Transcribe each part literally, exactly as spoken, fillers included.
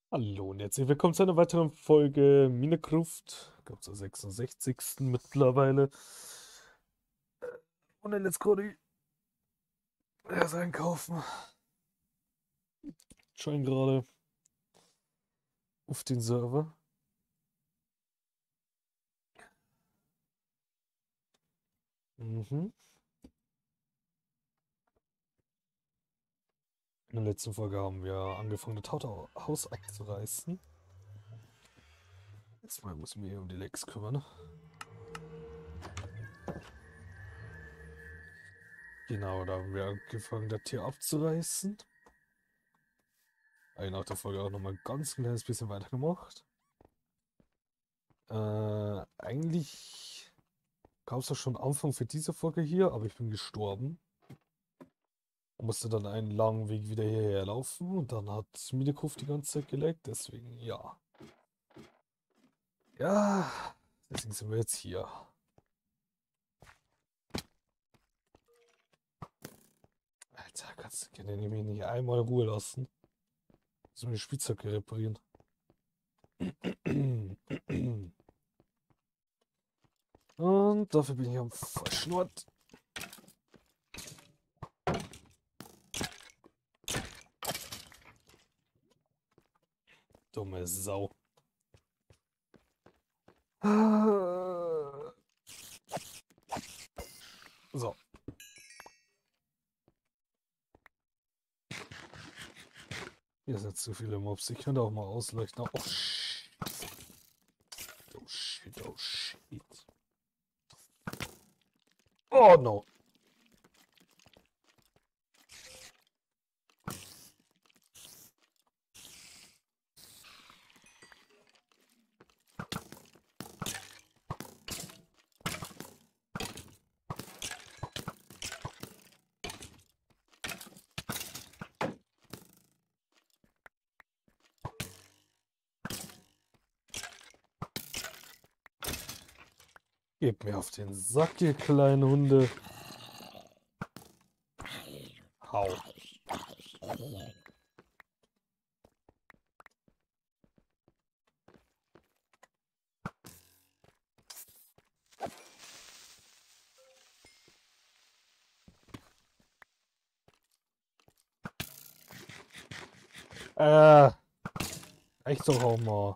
Hallo und herzlich willkommen zu einer weiteren Folge Minecraft. Ich glaube zur sechsundsechzigsten mittlerweile. Und dann jetzt gerade erst einkaufen. Join gerade auf den Server. Mhm. In der letzten Folge haben wir angefangen, das Haut- Haus einzureißen. Jetzt mal muss ich mich hier um die Lecks kümmern. Genau, da haben wir angefangen, das hier abzureißen. Habe nach der Folge auch nochmal ein ganz kleines bisschen weitergemacht. Äh, eigentlich gab es ja schon Anfang für diese Folge hier, aber ich bin gestorben. Musste dann einen langen Weg wieder hierher laufen und dann hat Minecraft die ganze Zeit geleckt, deswegen ja. Ja, deswegen sind wir jetzt hier. Alter, kannst du den nämlich nicht einmal in Ruhe lassen? So eine Spitzhacke reparieren. Und dafür bin ich am falschen Ort. Dumme Sau. So. Hier sind zu viele Mobs. Ich könnte auch mal ausleuchten. Oh shit. Oh shit, oh shit. Oh no. Gebt mir auf den Sack, ihr kleinen Hunde. Hau. Äh, echt doch auch mal.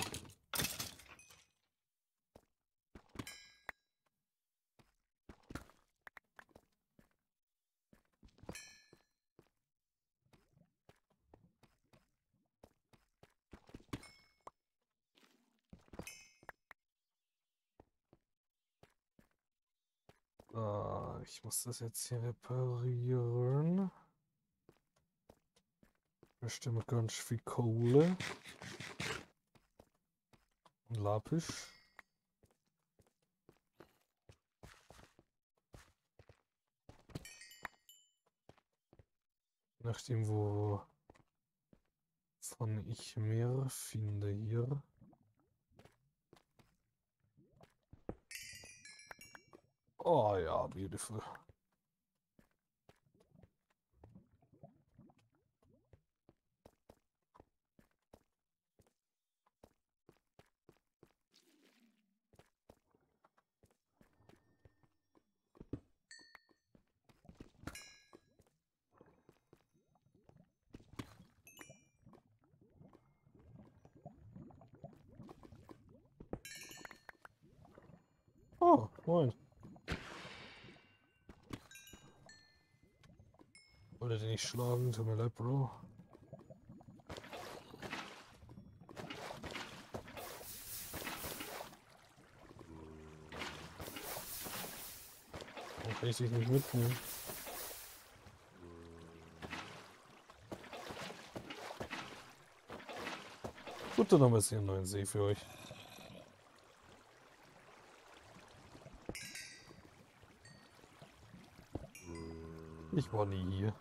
Äh, ich muss das jetzt hier reparieren. Bestimmt ganz viel Kohle. Und Lapis. Je nachdem, wo von ich mehr finde hier. Oh ja, beautiful. Oh, moin. Wollte den nicht schlagen, tut mir leid, Bro. Warum kann ich dich nicht mitnehmen? Gut, dann haben wir jetzt hier einen neuen See für euch. Ich war nie hier.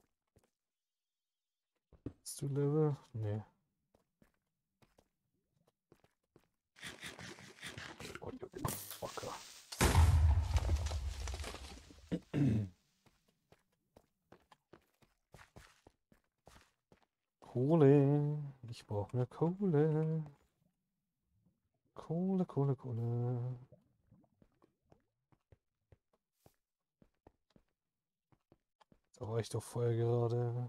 Bist du Level? Nee. Kohle. Ich brauche mehr Kohle. Kohle, Kohle, Kohle. Da war ich doch vorher gerade.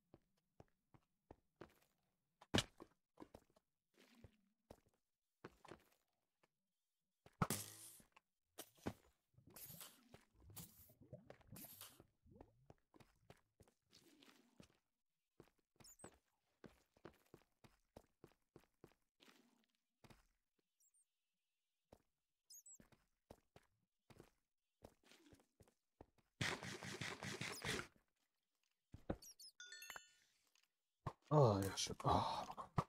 Ah, ja, schön. Ah,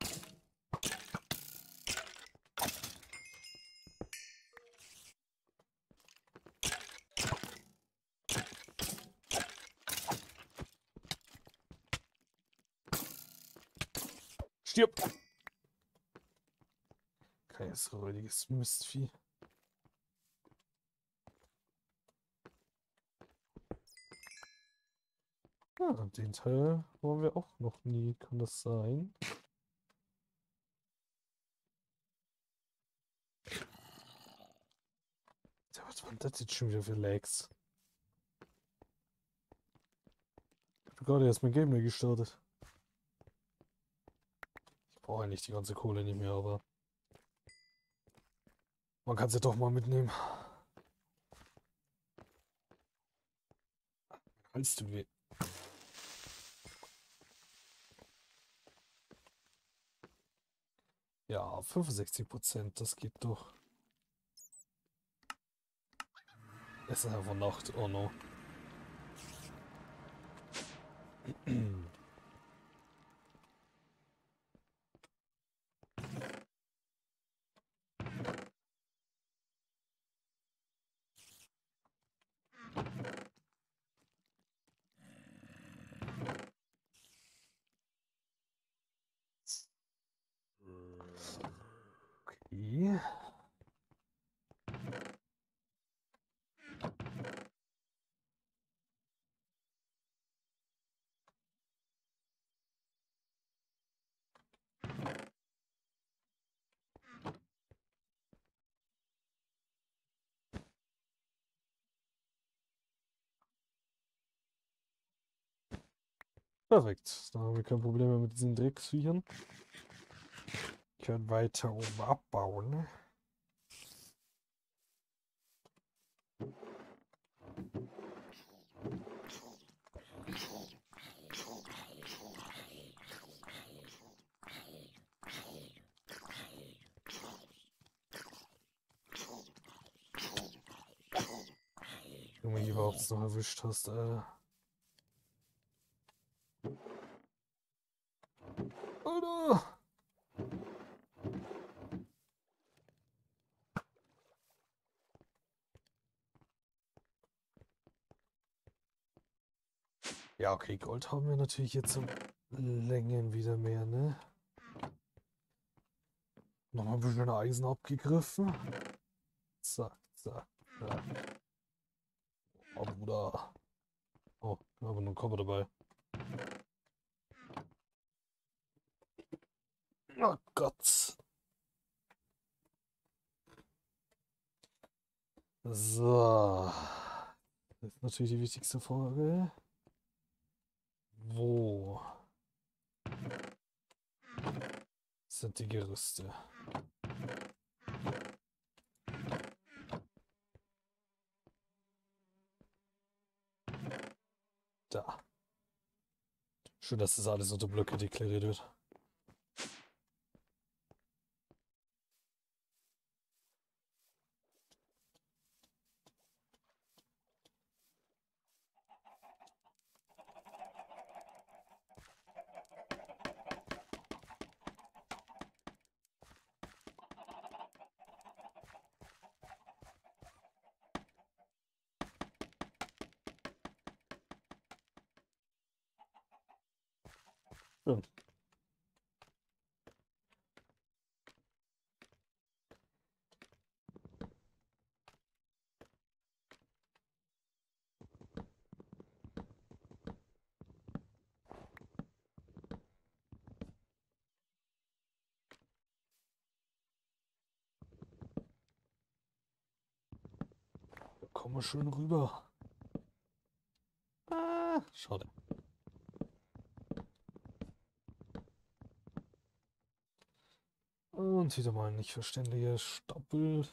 stirb! Kein räudiges Mistvieh. Ah, den Teil waren wir auch noch nie. Kann das sein? Ja, was waren das jetzt schon wieder für Lags? Ich habe gerade erst mein Game neu gestartet. Ich brauche eigentlich die ganze Kohle nicht mehr, aber man kann sie doch mal mitnehmen. Hals tut weh. Ja, fünfundsechzig Prozent, das geht doch. Es ist einfach Nacht, oh no. Okay. Perfekt. Da haben wir kein Problem mehr mit diesen Drecksviechern. Ich kann weiter oben abbauen. Junge, wie überhaupt es noch erwischt hast, äh. Alter! Ja, okay, Gold haben wir natürlich jetzt um Längen wieder mehr, ne? Nochmal ein bisschen Eisen abgegriffen. Zack, zack, zack. Oh, Bruder. Oh, aber nur ein Kopf dabei. Oh Gott. So. Das ist natürlich die wichtigste Frage. Wo sind die Gerüste? Da. Schön, dass das alles unter Blöcke deklariert wird. Schön. komm mal schön rüber. Ah, schade. Und wieder mal ein nicht verständlicher Stapel.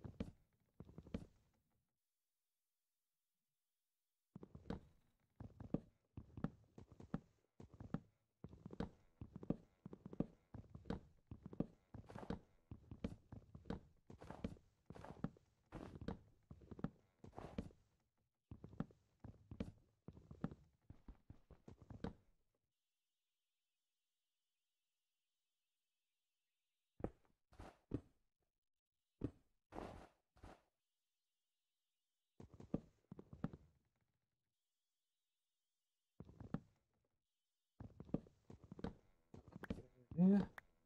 Ja.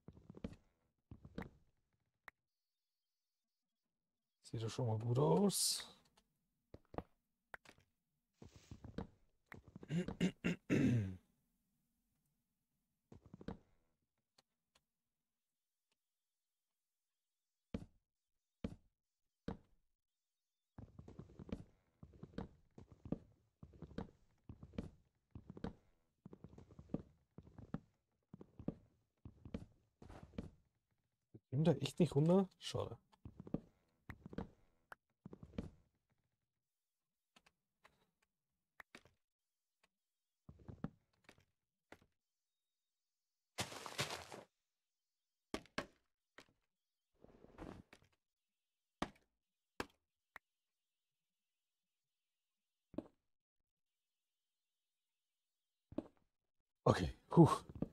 Sieht doch schon mal gut aus. Nimmt er echt nicht runter? Schade. Okay, puh.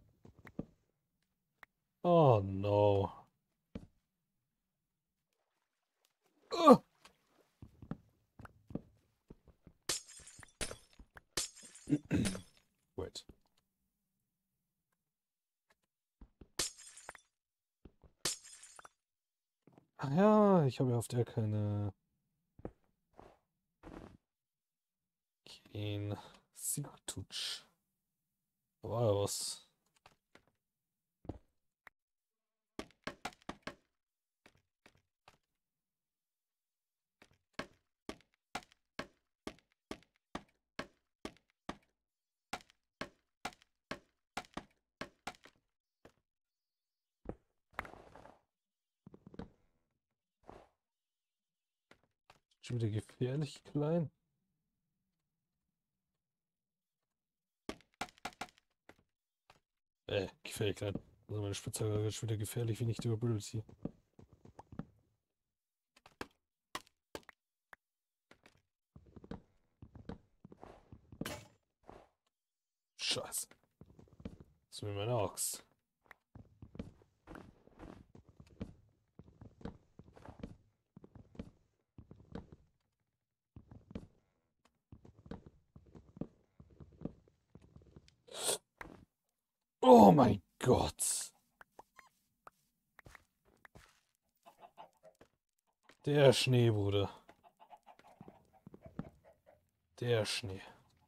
Oh no. Ah! Wait. Ach ja, ich habe ja auf der keine... Kein Sigtutsch. Da war ja was. Schon wieder gefährlich klein. Äh, gefährlich klein. Also meine Spitzhacke ist schon wieder gefährlich, wenn ich die überbündelt ziehe. Scheiße. Das ist mir meine Axt. Oh mein Gott. Der Schnee, Bruder. Der Schnee.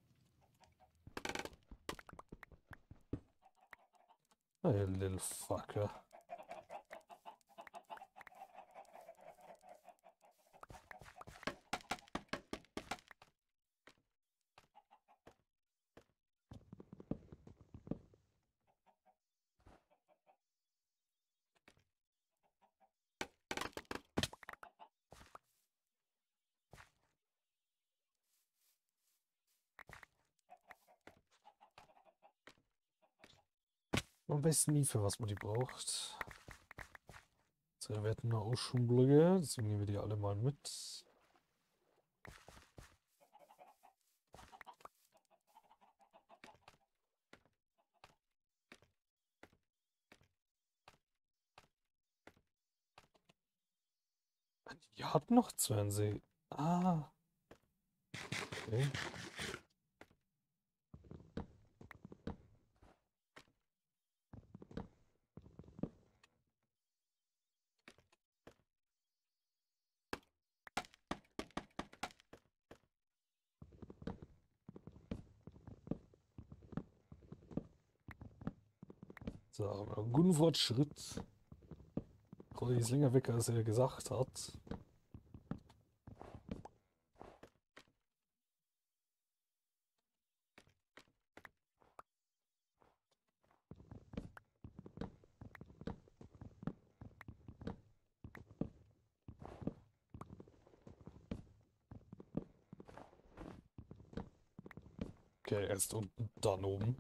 Hey, little fucker. Man weiß nie, für was man die braucht. So, wir hatten eine Ausschumblöcke, deswegen nehmen wir die alle mal mit. Die hat noch zwanzig. Ah. Okay. So, haben wir einen guten Fortschritt. Roddy ist länger weg, als er gesagt hat. Okay, erst unten, dann oben.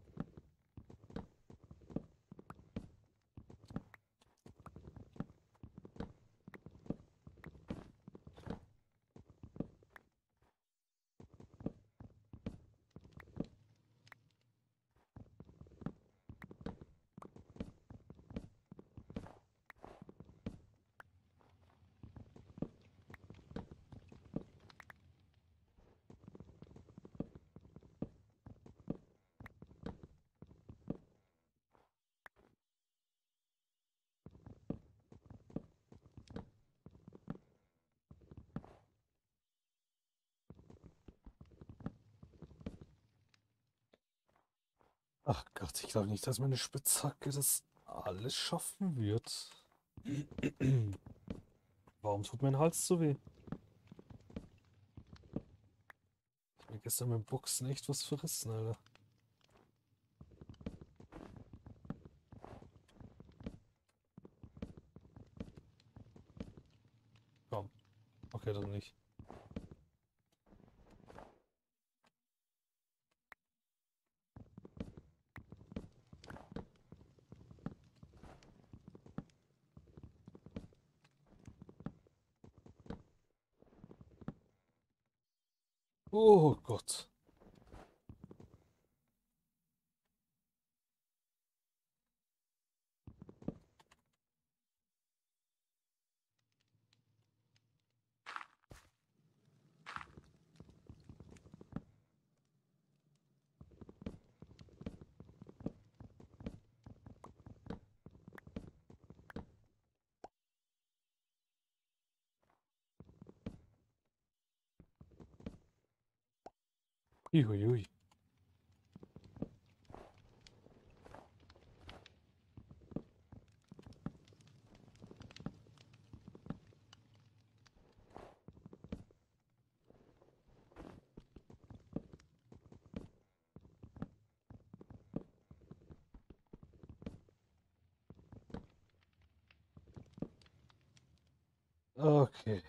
Ach Gott, ich glaube nicht, dass meine Spitzhacke das alles schaffen wird. Warum tut mein Hals so weh? Ich hab mir gestern beim Boxen echt was verrissen, Alter. Komm. Okay, dann nicht. Oh Gott. Uiuiui. Okay.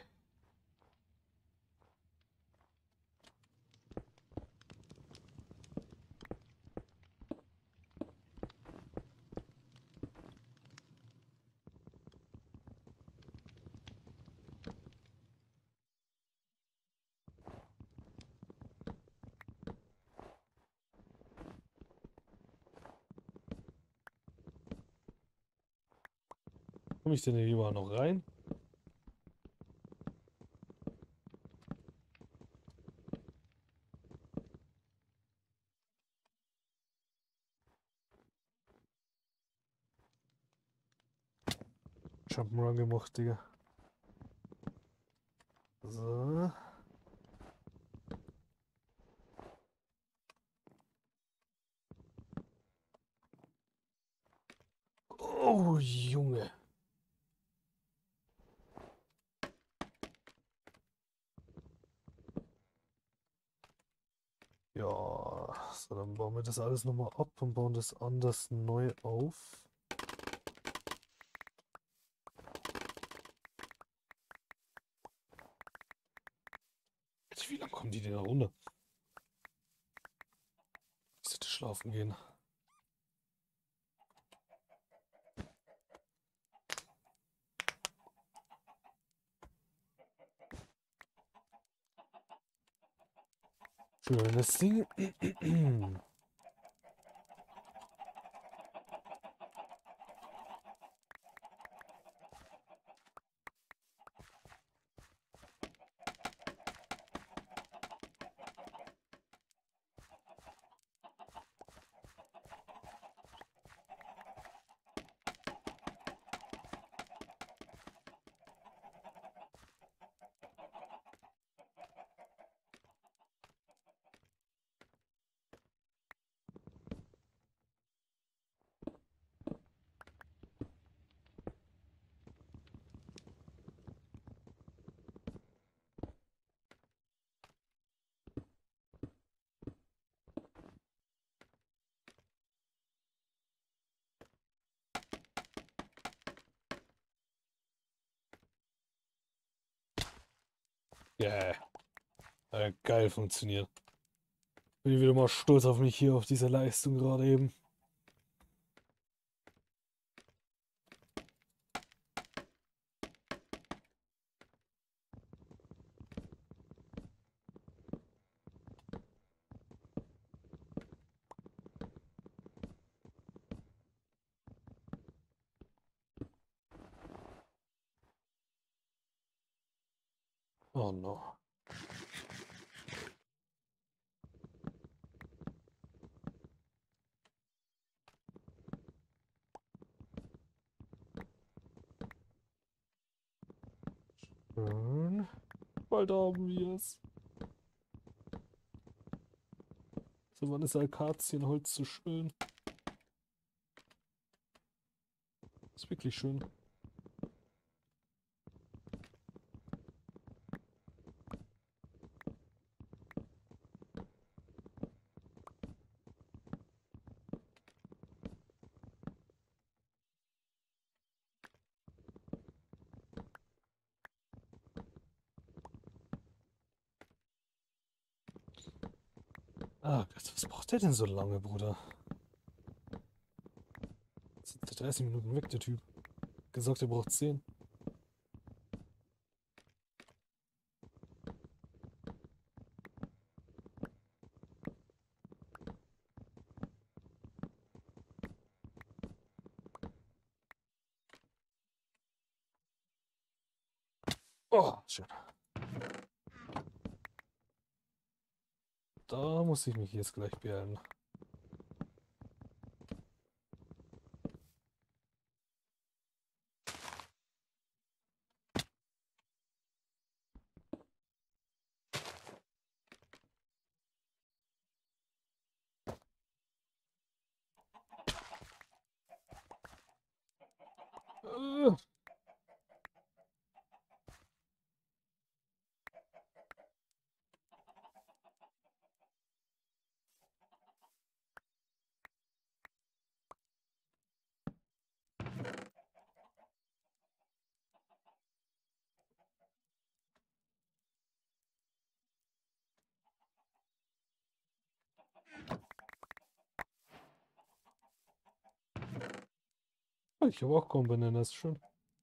Komme ich denn hier überall noch rein? Jump'n'Run gemacht, Digga. So. Oh, Junge. Ja, so, dann bauen wir das alles nochmal ab und bauen das anders neu auf. Alter, wie lange kommen die denn da runter? Ich sollte schlafen gehen. Schönes Ding. Ja, yeah. Äh, geil funktioniert. Bin wieder mal stolz auf mich hier, auf diese Leistung gerade eben. Oh no. Schön. Bald haben wir es. So, wann ist Akazienholz so schön? Ist wirklich schön. Ah Gott, was braucht der denn so lange, Bruder? Jetzt sind dreißig Minuten weg, der Typ. Gesagt, er braucht zehn. Oh, schön. Da muss ich mich jetzt gleich beeilen. Äh. Ich habe auch kaum Bananas, schön.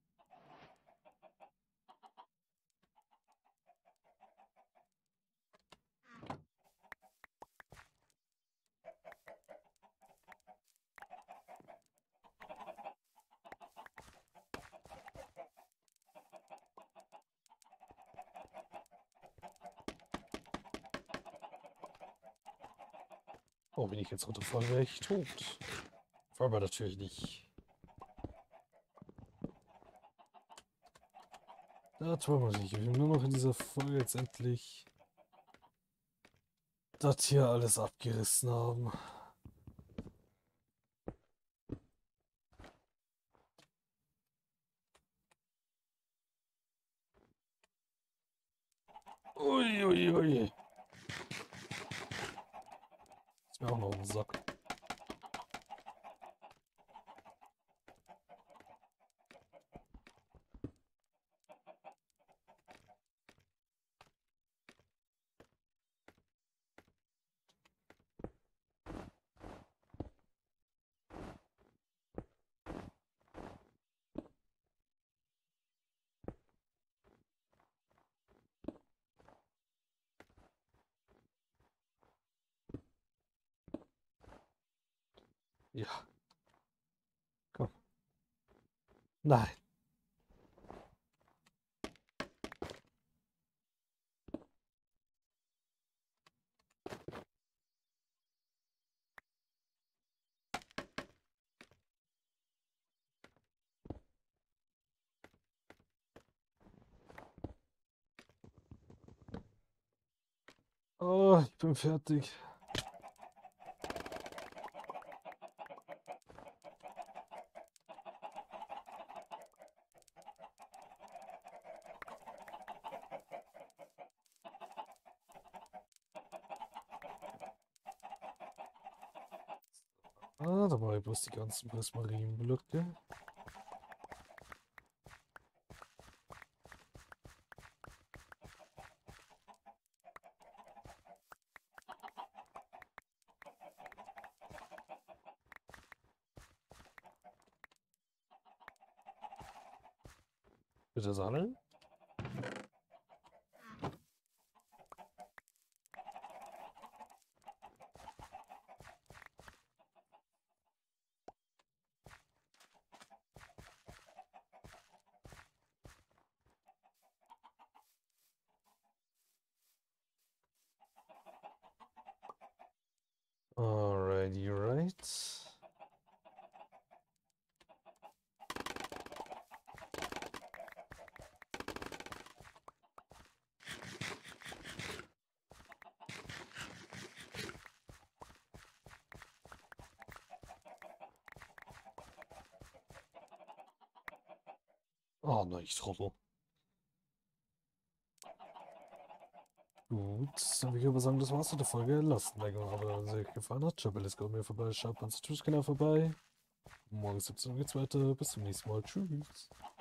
Oh, wenn ich jetzt runterfalle, wäre ich tot. Aber natürlich nicht. Da tun wir nicht. Ich will nur noch in dieser Folge jetzt endlich das hier alles abgerissen haben. Ui, ui, ui. Ist mir auch noch ein Sack. Ja, komm. Nein. Oh, ich bin fertig. Ah, da mache ich bloß die ganzen Prismarinblöcke. Bitte sammeln. Alrighty, right. Oh nein, ich Trottel. Gut, dann würde ich aber sagen, das war's mit der Folge. Lasst ein Like da, wenn es euch gefallen hat. Schaut bei Let's Go mir vorbei, schaut bei uns Twitch-Kanal vorbei. Morgen siebzehn Uhr geht's weiter. Bis zum nächsten Mal. Tschüss.